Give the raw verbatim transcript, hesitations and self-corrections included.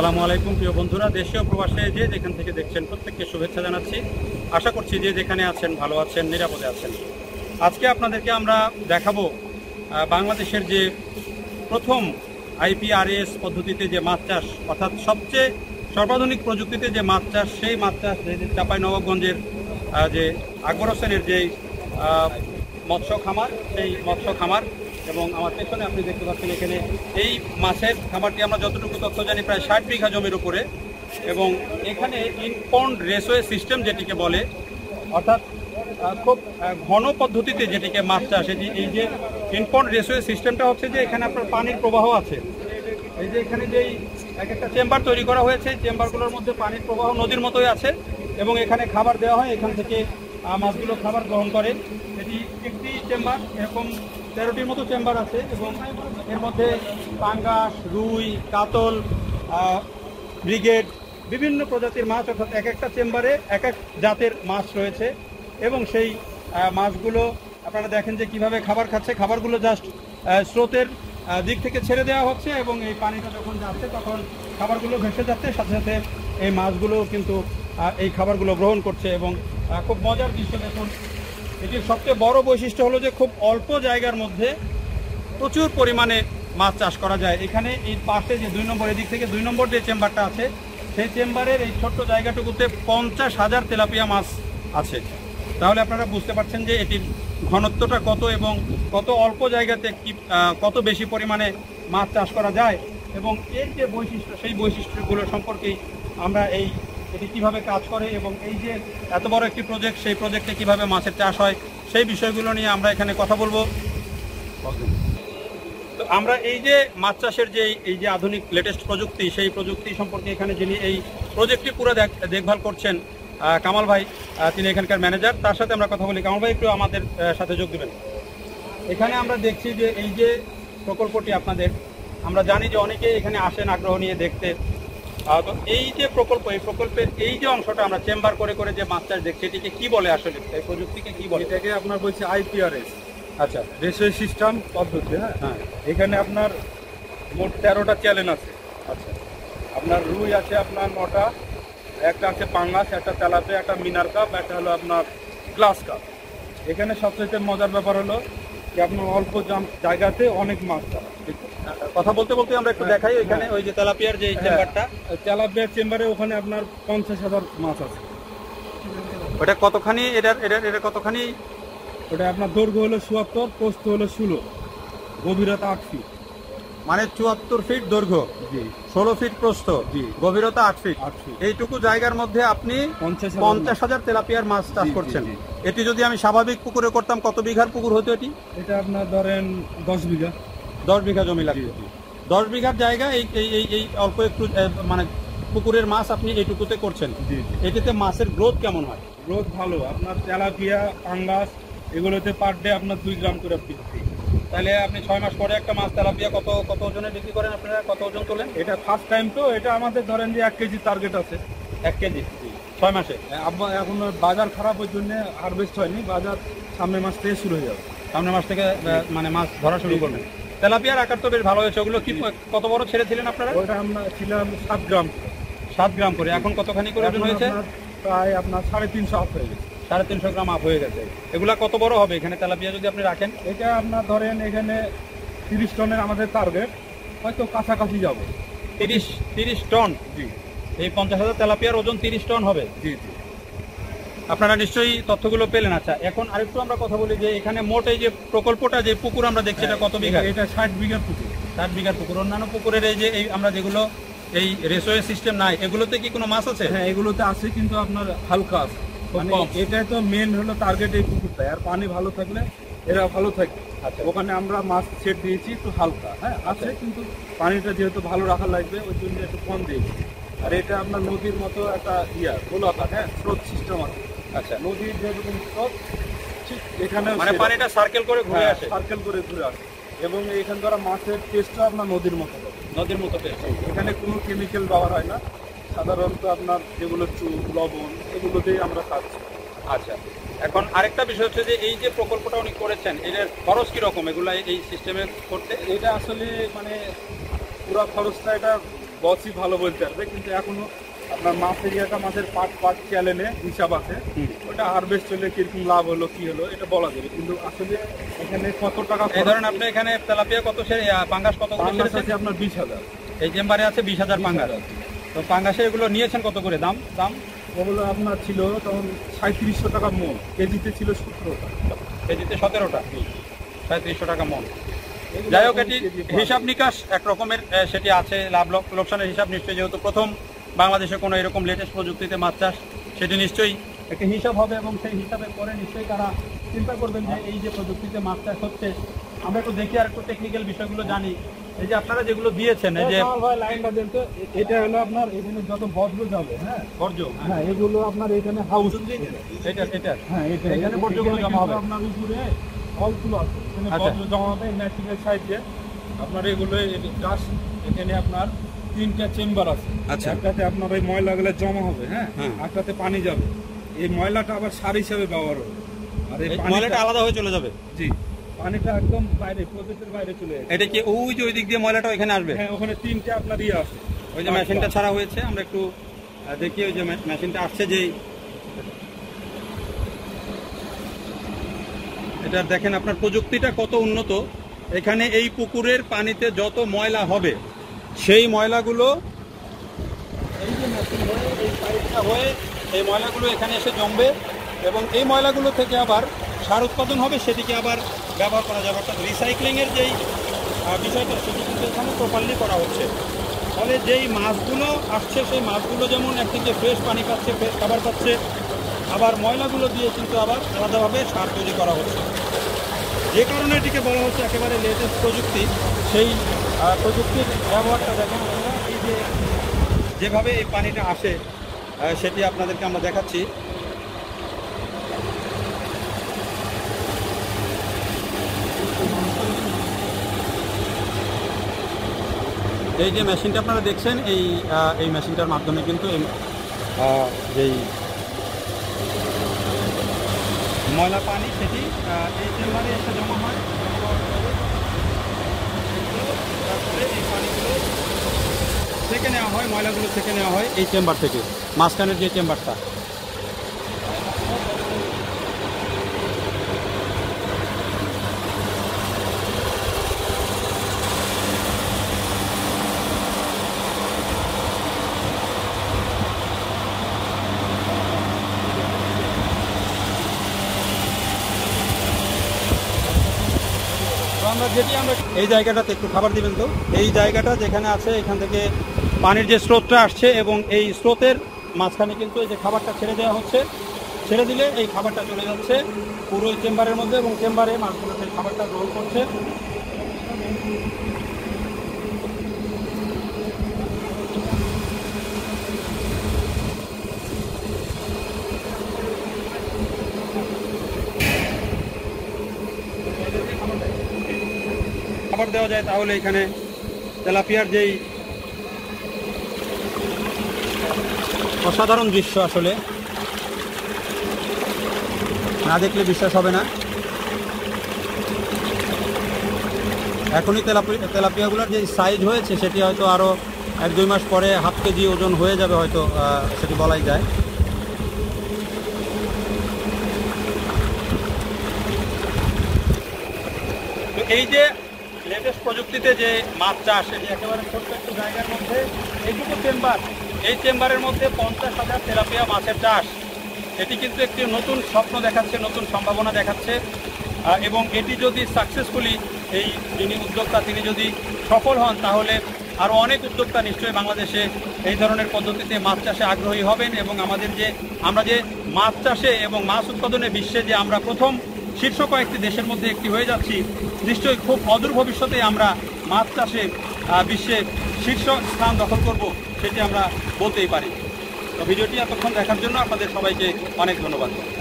আসসালামু আলাইকুম প্রিয় বন্ধুরা, দেশীয় প্রবাসে যে যেখান থেকে দেখছেন প্রত্যেককে শুভেচ্ছা জানাচ্ছি। আশা করছি যে যেখানে আছেন ভালো আছেন, নিরাপদে আছেন। আজকে আপনাদেরকে আমরা দেখাবো বাংলাদেশের যে প্রথম আইপিআরএস পদ্ধতিতে যে মাছ চাষ, অর্থাৎ সবচেয়ে সর্বাধুনিক প্রযুক্তিতে যে মাছ চাষ, সেই মাছ চাষ যে চাঁপাইনবাবগঞ্জের যে আকবর হোসেনের যেই মৎস্য খামার, সেই মৎস্য খামার। এবং আমার পেছনে আপনি দেখতে পাচ্ছেন এখানে এই মাছের খামারটি আমরা যতটুকু তথ্য জানি প্রায় ষাট বিঘা জমির উপরে। এবং এখানে ইনপন্ড রেসওয়ে সিস্টেম যেটিকে বলে, অর্থাৎ খুব ঘন পদ্ধতিতে যেটিকে মাছ চাষ, এটি এই যে ইনপন্ড রেসওয়ে সিস্টেমটা হচ্ছে যে এখানে আপনার পানির প্রবাহ আছে। এই যে এখানে যেই এক একটা চেম্বার তৈরি করা হয়েছে, চেম্বারগুলোর মধ্যে পানির প্রবাহ নদীর মতোই আছে এবং এখানে খাবার দেওয়া হয়, এখান থেকে মাছগুলো খাবার গ্রহণ করে। এটি একটি চেম্বার, এরকম তেরোটির মতো চেম্বার আছে এবং এর মধ্যে পাঙ্গাস, রুই, কাতল, ব্রিগেড, বিভিন্ন প্রজাতির মাছ, অর্থাৎ এক একটা চেম্বারে এক এক জাতের মাছ রয়েছে। এবং সেই মাছগুলো আপনারা দেখেন যে কিভাবে খাবার খাচ্ছে। খাবারগুলো জাস্ট স্রোতের দিক থেকে ছেড়ে দেওয়া হচ্ছে এবং এই পানিটা যখন যাচ্ছে তখন খাবারগুলো ভেসে যাচ্ছে, সাথে সাথে এই মাছগুলো কিন্তু এই খাবারগুলো গ্রহণ করছে। এবং খুব মজার দৃশ্য দেখুন। এটির সবচেয়ে বড় বৈশিষ্ট্য হলো যে খুব অল্প জায়গার মধ্যে প্রচুর পরিমাণে মাছ চাষ করা যায়। এখানে এই পাশে যে দুই নম্বর, এদিক থেকে দুই নম্বর যে চেম্বারটা আছে, সেই চেম্বারের এই ছোট্ট জায়গাটুকুতে পঞ্চাশ হাজার তেলাপিয়া মাছ আছে। তাহলে আপনারা বুঝতে পারছেন যে এটির ঘনত্বটা কত এবং কত অল্প জায়গাতে কি কত বেশি পরিমাণে মাছ চাষ করা যায়। এবং এর যে বৈশিষ্ট্য, সেই বৈশিষ্ট্যগুলো সম্পর্কেই আমরা এই এটি কীভাবে কাজ করে এবং এই যে এত বড় একটি প্রজেক্ট, সেই প্রজেক্টে কিভাবে মাছের চাষ হয়, সেই বিষয়গুলো নিয়ে আমরা এখানে কথা বলবো। তো আমরা এই যে মাছ চাষের যে এই যে আধুনিক লেটেস্ট প্রযুক্তি, সেই প্রযুক্তি সম্পর্কে এখানে যিনি এই প্রজেক্টটি পুরো দেখভাল করছেন, কামাল ভাই, তিনি এখানকার ম্যানেজার, তার সাথে আমরা কথা বলি। কামাল ভাই, একটু আমাদের সাথে যোগ দেবেন। এখানে আমরা দেখছি যে এই যে প্রকল্পটি আপনাদের, আমরা জানি যে অনেকে এখানে আসেন আগ্রহ নিয়ে দেখতে। তো এই যে প্রকল্প, এই প্রকল্পের এই যে অংশটা আমরা চেম্বার করে করে যে মাছ চাষ দেখছি, এটিকে কি বলে আসলে, এই প্রযুক্তিকে কি বলে? এটাকে আপনার বলছে আইপিআরএস। আচ্ছা, রেসওয়ে সিস্টেম পদ্ধতি। হ্যাঁ হ্যাঁ এখানে আপনার মোট তেরোটা চ্যানেল আছে। আচ্ছা, আপনার রুই আছে আপনার নটা, একটা আছে পাঙ্গাস, একটা তেলাপিয়া, একটা মিনার কাপ, একটা হলো আপনার গ্লাস কাপ। এখানে সবচেয়ে মজার ব্যাপার হলো যে আপনার অল্প জায়গাতে অনেক মাছ চাষ। কথা বলতে বলতে আমরা একটু দেখাই এখানে ওই যে তেলাপিয়ার যে চেম্বারটা, তেলাপিয়ার চেম্বারে ওখানে আপনার পঞ্চাশ হাজার মাছ আছে। ওটা কতখানি, এটার এটার এটা কতখানি? ওটা আপনার দৈর্ঘ্য হলো চুয়াত্তর, প্রস্থ হলো ষোলো, গভীরতা আট ফিট। মানে চুয়াত্তর ফিট দৈর্ঘ্য, জি, ষোলো ফিট প্রস্থ, জি, গভীরতা আট ফিট। আট ফিট এইটুকু জায়গার মধ্যে আপনি পঞ্চাশ হাজার তেলাপিয়ার মাছ চাষ করছেন। এটি যদি আমি স্বাভাবিক পুকুরে করতাম, কত বিঘার পুকুর হতো এটি? এটা আপনার ধরেন দশ বিঘা দশ বিঘা জমি লাগবে। দশ বিঘার জায়গা এই এই এই অল্প একটু মানে পুকুরের মাছ আপনি এইটুকুতে করছেন। এটিতে মাছের গ্রোথ কেমন হয়? গ্রোথ ভালো। আপনার তেলাপিয়া, পাঙ্গাস এগুলোতে পার ডে আপনার দুই গ্রাম করে ফিরছি। তাহলে আপনি ছয় মাস পরে একটা মাছ তেলাপিয়া কত কত ওজনে বিক্রি করেন আপনারা? কত ওজন তোলেন? এটা ফার্স্ট টাইম, তো এটা আমাদের ধরেন যে এক কেজি টার্গেট আছে। এক কেজি ছয় মাসে? এখন বাজার খারাপ, ওই জন্য হারভেস্ট হয়নি। বাজার সামনের মাস থেকে শুরু হয়ে যাবে। সামনের মাস থেকে মানে মাছ ধরা শুরু করবেন। তেলাপিয়ার আকার তো বেশ ভালো হয়েছে। ওগুলো কি কত বড় ছেড়েছিলেন আপনারা? ওটা আমরা ছিলাম সাত গ্রাম সাত গ্রাম করে। এখন কতখানি করে ওজন হয়েছে? প্রায় আপনার সাড়ে তিনশো আপ হয়ে গেছে। সাড়ে তিনশো গ্রাম আপ হয়ে গেছে। এগুলা কত বড় হবে এখানে তেলাপিয়া যদি আপনি রাখেন? এটা আপনার ধরেন এখানে তিরিশ টনের আমাদের টার্গেট, হয়তো কাছাকাছি যাবো। তিরিশ তিরিশ টন? জি। এই পঞ্চাশ হাজার তেলাপিয়ার ওজন তিরিশ টন হবে? জি জি। আপনারা নিশ্চয়ই তথ্যগুলো পেলেন। আচ্ছা, এখন আরেকটু আমরা কথা বলি যে এখানে মোট এই যে প্রকল্পটা, যে পুকুর আমরা দেখছি, এটা কত বিঘা? এটা ষাট বিঘার পুকুর। ষাট বিঘার পুকুর। অন্যান্য পুকুরের এই যে এই আমরা যেগুলো এই রেসওয়ে সিস্টেম নাই, এগুলোতে কি কোনো মাছ আছে? হ্যাঁ, এগুলোতে আছে, কিন্তু আপনার হালকা আছে। মানে এটাই তো মেন হলো টার্গেট, এই পুকুরটা। আর পানি ভালো থাকলে এরা ভালো থাকে। আচ্ছা, ওখানে আমরা মাছ সেট দিয়েছি একটু হালকা। হ্যাঁ আছে, কিন্তু পানিটা যেহেতু ভালো রাখা লাগবে, ওই জন্য একটু কম দিয়েছি। আর এটা আপনার নদীর মতো একটা ইয়া গোলাকার, হ্যাঁ, স্রোত সিস্টেম আছে। আচ্ছা, নদীর যেরকম স্রোত, ঠিক এখানে মানে পানিটা সার্কেল করে ঘুরে আসে? সার্কেল করে ঘুরে আসে। এবং এখান দ্বারা মাছের টেস্টটা আপনার নদীর মতো হবে। নদীর মতো টেস্ট। এখানে কোনো কেমিক্যাল ব্যবহার হয় না। সাধারণত আপনার যেগুলো চুন, লবণ, এগুলোতেই আমরা খাচ্ছি। আচ্ছা, এখন আরেকটা বিষয় হচ্ছে যে এই যে প্রকল্পটা উনি করেছেন, এটার খরচ কিরকম এগুলা এই সিস্টেমে করতে? এটা আসলে মানে পুরো খরচটা এটা বসই ভালো বলতে পারবে, কিন্তু এখনো আপনার মাছ এরিয়াটা মাছের পাট পাট চ্যালেনে হিসাব আছে, ওটা হারভেস্ট হলে কিরকম লাভ হলো কি হলো এটা বলা যাবে, কিন্তু আসলে এখানে কত টাকা এই ধরেন আপনি এখানে তেলাপিয়া কত সে পাঙ্গাস কত করে পাঙ্গাস ছেড়েছেন? আছে আপনার বিশ হাজার। এই চেম্বারে আছে বিশ হাজার পাঙ্গাস। তো পাঙ্গাসে এগুলো নিয়েছেন কত করে দাম? দাম ওগুলো আপনার ছিল তখন সাঁত্রিশশো টাকা মন, কেজিতে ছিল সতেরো টাকা, কেজিতে সতেরোটা, সাঁত্রিশশো টাকা মন। যাই হোক, এটি হিসাব নিকাশ এক রকমের আহ, সেটি আছে, লাভ লোক- লোকসানের হিসাব নিশ্চয়ই, যেহেতু প্রথম বাংলাদেশে কোনো এরকম লেটেস্ট প্রযুক্তিতে মাছ চাষ, সেটি নিশ্চয়ই একটা হিসাব হবে এবং সেই হিসাবের পরে নিশ্চয়ই তারা চিন্তা করবেন যে এই যে প্রযুক্তিতে মাছ চাষ হচ্ছে। আমরা একটু দেখি আর একটু টেকনিক্যাল বিষয়গুলো জানি। এই যে আপনারা যেগুলো দিয়েছেন, এই যে লাইনটা দেখতে এটা হলো আপনার এখানে যত বর্জ্য যাবে, হ্যাঁ বর্জ্য, হ্যাঁ এগুলো আপনার এখানে হাউস, এটা এটা হ্যাঁ এটা এখানে বর্জ্যগুলো জমা হবে। আপনার উপরে হলগুলো আছে, এখানে আচ্ছা। বর্জ্য জমা হবে মেশিনের সাইডে আপনার এগুলো গাছ, এখানে আপনার তিনটা চেম্বার আছে। আচ্ছা। একটাতে আপনার ওই ময়লাগুলো জমা হবে, হ্যাঁ হ্যাঁ। একটাতে পানি যাবে, এই ময়লাটা আবার সার হিসাবে ব্যবহার হবে, আর এই এই পানিটা ময়লাটা আলাদা হয়ে চলে যাবে। জি পানিটা একদম বাইরে প্রজেক্টের বাইরে চলে যাবে। এটা কি ওই যে ওই দিক দিয়ে ময়লাটা ওইখানে আসবে? হ্যাঁ ওখানে তিনটা আপনার ইয়ে আছে, ওই যে মেশিনটা ছাড়া হয়েছে, আমরা একটু আহ, দেখি ওই যে মে- মেশিনটা আসছে, যেই এটা দেখেন আপনার প্রযুক্তিটা কত উন্নত। এখানে এই পুকুরের পানিতে যত ময়লা হবে সেই ময়লাগুলো এই যে মেশিন হয়ে এই পাইপটা হয়ে এই ময়লাগুলো এখানে এসে জমবে এবং এই ময়লাগুলো থেকে আবার সার উৎপাদন হবে, সেটিকে আবার ব্যবহার করা যাবে। অর্থাৎ রিসাইক্লিংয়ের যেই আহ, বিষয়টা সেটি কিন্তু এখানে প্রপারলি করা হচ্ছে। ফলে যেই মাছগুলো আসছে সেই মাছগুলো যেমন একদিকে ফ্রেশ পানি পাচ্ছে, ফ্রেশ খাবার পাচ্ছে, আবার ময়লাগুলো দিয়ে কিন্তু আবার আলাদাভাবে সার তৈরি করা হচ্ছে। যে কারণে এটিকে বলা হচ্ছে একেবারে লেটেস্ট প্রযুক্তি। সেই আহ, প্রযুক্তির ব্যবহারটা দেখেন আমরা, এই যে যেভাবে এই পানিটা আসে আহ, সেটি আপনাদেরকে আমরা দেখাচ্ছি। এই যে মেশিনটা আপনারা দেখছেন, এই আহ, এই মেশিনটার মাধ্যমে কিন্তু এই আহ, যেই ময়লা পানি সেটি আহ, এই চেম্বারে এসে জমা হয়। তারপরে এই পানিগুলো থেকে নেওয়া হয়, ময়লাগুলো থেকে নেওয়া হয় এই চেম্বার থেকে, মাঝখানের যে চেম্বারটা। তো আমরা যেটি আমরা এই জায়গাটাতে একটু খাবার দিবেন তো, এই জায়গাটা যেখানে আছে এখান থেকে পানির যে স্রোতটা আসছে এবং এই স্রোতের মাঝখানে কিন্তু এই যে খাবারটা ছেড়ে দেওয়া হচ্ছে। ছেড়ে দিলে এই খাবারটা চলে যাচ্ছে পুরো চেম্বারের মধ্যে এবং চেম্বারে মাছগুলো সেই খাবারটা গ্রহণ করছে। খাবার দেওয়া যায় তাহলে এখানে তেলাপিয়ার যেই অসাধারণ দৃশ্য, আসলে না দেখলে বিশ্বাস হবে না। এখনই তেলাপিয়া তেলাপিয়াগুলোর যে সাইজ হয়েছে সেটি হয়তো আরও এক দুই মাস পরে হাফ কেজি ওজন হয়ে যাবে হয়তো, আহ, সেটি বলাই যায়। তো এই যে লেটেস্ট প্রযুক্তিতে যে মাছ চাষ, এটি একেবারে ছোট্ট একটু জায়গার মধ্যে এইটুকু চেম্বার, এই চেম্বারের মধ্যে পঞ্চাশ হাজার তেলাপিয়া মাছের চাষ, এটি কিন্তু একটি নতুন স্বপ্ন দেখাচ্ছে, নতুন সম্ভাবনা দেখাচ্ছে। আহ, এবং এটি যদি সাকসেসফুলি এই যিনি উদ্যোক্তা তিনি যদি সফল হন তাহলে আরও অনেক উদ্যোক্তা নিশ্চয়ই বাংলাদেশে এই ধরনের পদ্ধতিতে মাছ চাষে আগ্রহী হবেন এবং আমাদের যে আমরা যে মাছ চাষে এবং মাছ উৎপাদনে বিশ্বে যে আমরা প্রথম শীর্ষ কয়েকটি দেশের মধ্যে একটি হয়ে যাচ্ছি, নিশ্চয়ই খুব অদূর ভবিষ্যতে আমরা মাছ চাষে আহ, বিশ্বে শীর্ষ স্থান দখল করব, সেটি আমরা বলতেই পারি। তো ভিডিওটি এতক্ষণ দেখার জন্য আপনাদের সবাইকে অনেক ধন্যবাদ।